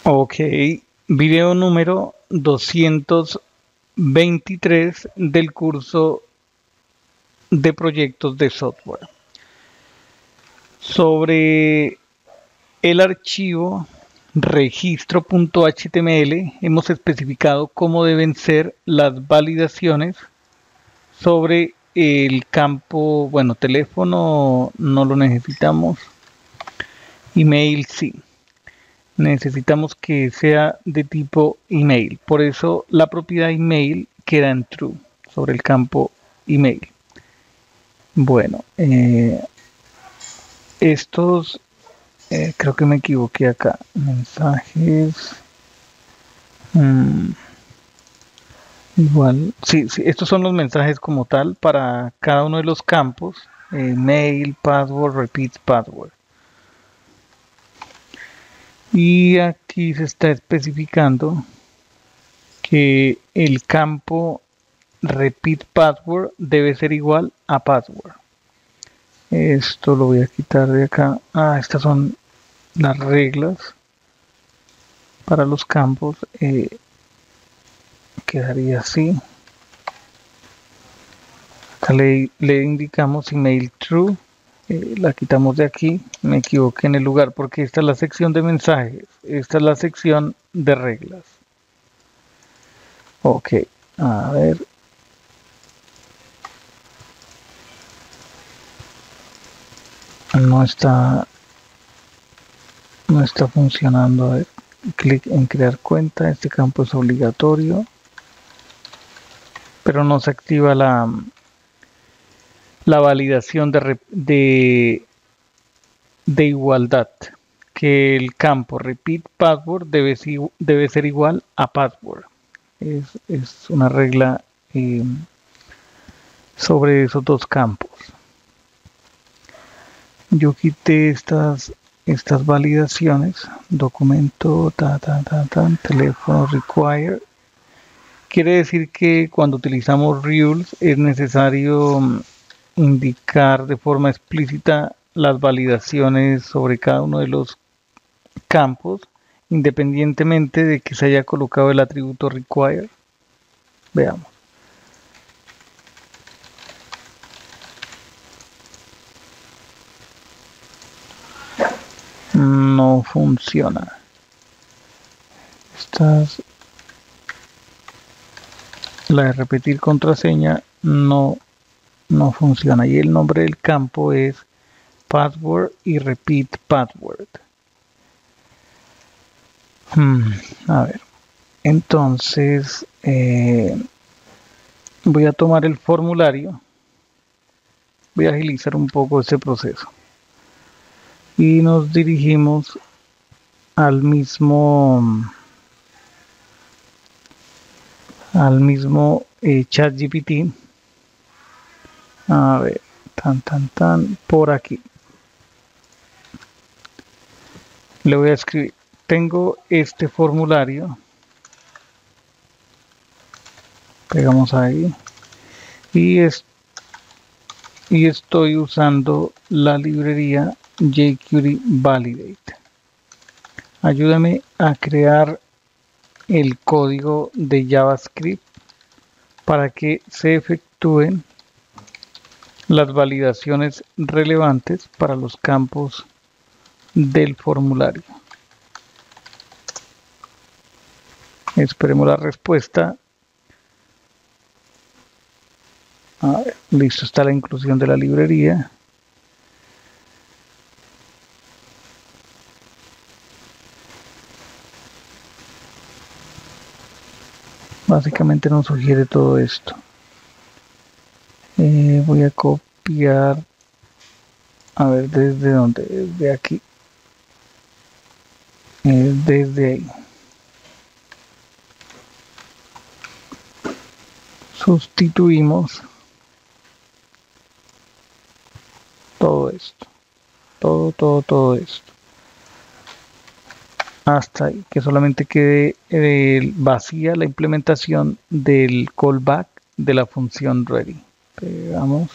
Ok, video número 223 del curso de proyectos de software. Sobre el archivo registro.html hemos especificado cómo deben ser las validaciones sobre el campo, bueno, teléfono no lo necesitamos, email sí. Necesitamos que sea de tipo email. Por eso la propiedad email queda en true sobre el campo email. Bueno, estos, creo que me equivoqué acá. Mensajes. mm, Igual, sí, sí, estos son los mensajes como tal para cada uno de los campos. Mail, password, repeat password. Y aquí se está especificando que el campo repeat password debe ser igual a password. Esto lo voy a quitar de acá. Estas son las reglas para los campos. Quedaría así. Acá le indicamos email true. La quitamos de aquí. Me equivoqué en el lugar porque esta es la sección de mensajes. Esta es la sección de reglas. Ok, a ver. No está No está funcionando. A ver, clic en crear cuenta. Este campo es obligatorio, pero no se activa la validación de igualdad. Que el campo repeat password debe ser igual a password. Es una regla sobre esos dos campos. Yo quité estas validaciones. Documento, teléfono require. Quiere decir que cuando utilizamos rules es necesario indicar de forma explícita las validaciones sobre cada uno de los campos, independientemente de que se haya colocado el atributo require. Veamos. No funciona. La de repetir contraseña no funciona. Y el nombre del campo es password y repeat password. A ver. Entonces, voy a tomar el formulario. Voy a agilizar un poco este proceso. Y nos dirigimos al mismo ChatGPT. A ver, por aquí. Le voy a escribir. Tengo este formulario. Pegamos ahí. Y estoy usando la librería jQuery Validate. Ayúdame a crear el código de JavaScript para que se efectúen las validaciones relevantes para los campos del formulario. Esperemos la respuesta. Listo, está la inclusión de la librería. Básicamente nos sugiere todo esto. Voy a copiar. A ver, ¿desde dónde? Desde aquí. Desde ahí. Sustituimos todo esto. Todo esto. Hasta ahí, que solamente quede vacía la implementación del callback de la función ready. Pegamos.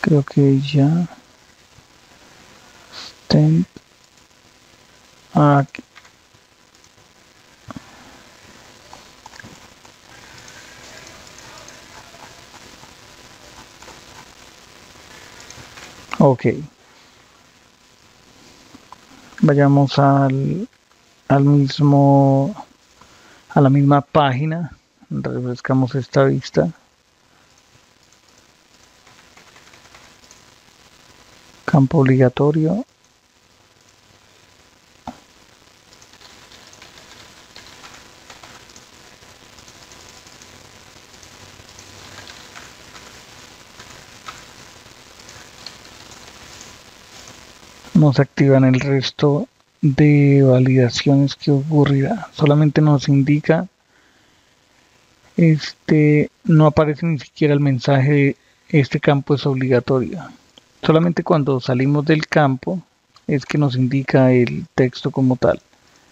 Creo que ya. Stent. Aquí. Ok. Vayamos al mismo, a la misma página. Refrescamos esta vista. Campo obligatorio. Nos activan el resto de validaciones que ocurrirá. Solamente nos indica, no aparece ni siquiera el mensaje de este campo es obligatorio. Solamente cuando salimos del campo es que nos indica el texto como tal.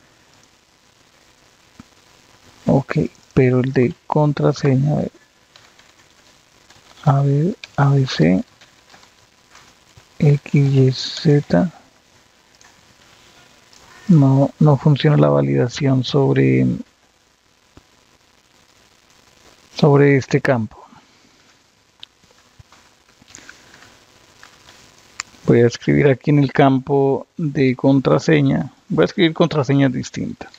Ok, pero el de contraseña, a ver, ABC, XYZ, no funciona la validación sobre este campo. Voy a escribir aquí en el campo de contraseña, voy a escribir contraseñas distintas.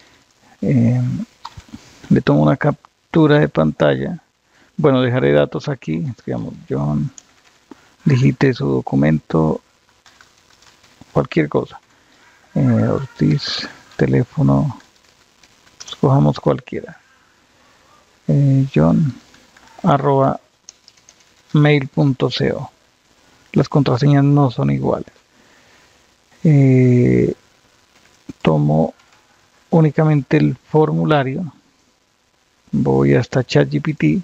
Le tomo una captura de pantalla. Bueno, dejaré datos aquí. Escribamos John, digite su documento, cualquier cosa. Ortiz, teléfono, escojamos cualquiera. John, arroba mail.co. Las contraseñas no son iguales. Tomo únicamente el formulario. Voy hasta ChatGPT.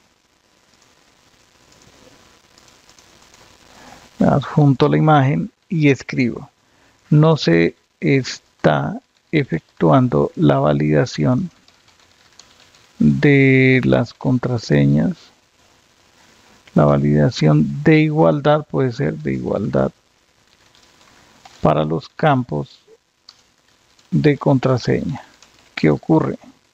Adjunto la imagen y escribo. No se está efectuando la validación de las contraseñas. La validación de igualdad puede ser de igualdad para los campos de contraseña. ¿Qué ocurre?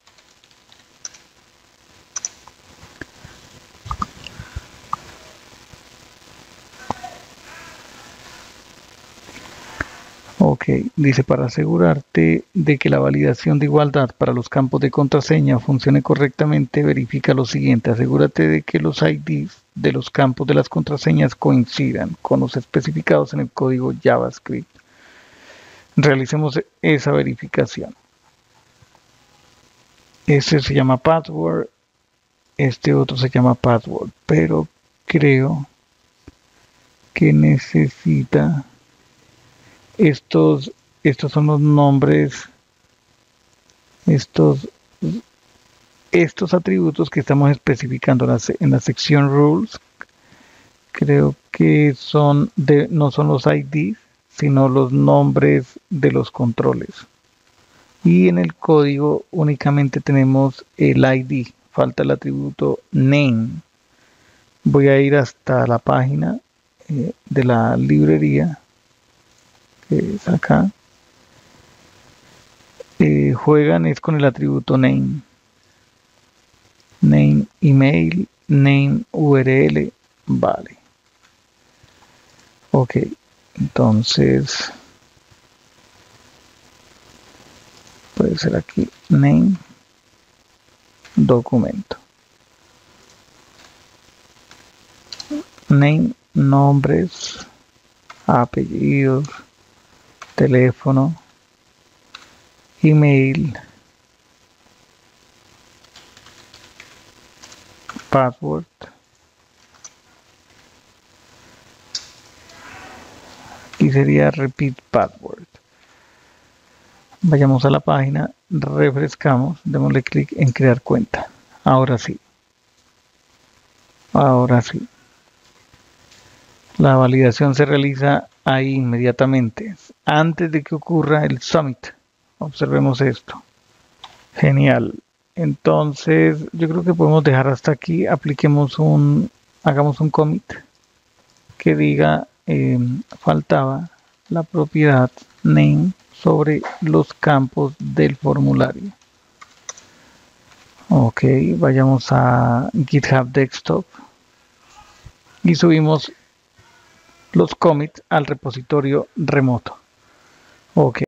Ok, dice para asegurarte de que la validación de igualdad para los campos de contraseña funcione correctamente, verifica lo siguiente. Asegúrate de que los IDs de los campos de las contraseñas coincidan con los especificados en el código JavaScript. Realicemos esa verificación. Este se llama password, este otro se llama password, pero creo que necesita estos son los nombres, estos atributos que estamos especificando en la sección rules. Creo que no son los IDs, sino los nombres de los controles. Y en el código únicamente tenemos el ID, falta el atributo name. Voy a ir hasta la página de la librería, que es acá. Juegan es con el atributo name. Name email, name URL, vale. Ok, entonces puede ser aquí name documento. Name, nombres, apellidos, teléfono, email, password. Aquí sería repeat password. Vayamos a la página, refrescamos, démosle clic en crear cuenta. Ahora sí. Ahora sí. La validación se realiza ahí inmediatamente, antes de que ocurra el summit. Observemos esto. Genial. Entonces, yo creo que podemos dejar hasta aquí. Hagamos un commit. que diga faltaba la propiedad name sobre los campos del formulario. Ok, vayamos a GitHub Desktop y subimos los commits al repositorio remoto. Ok.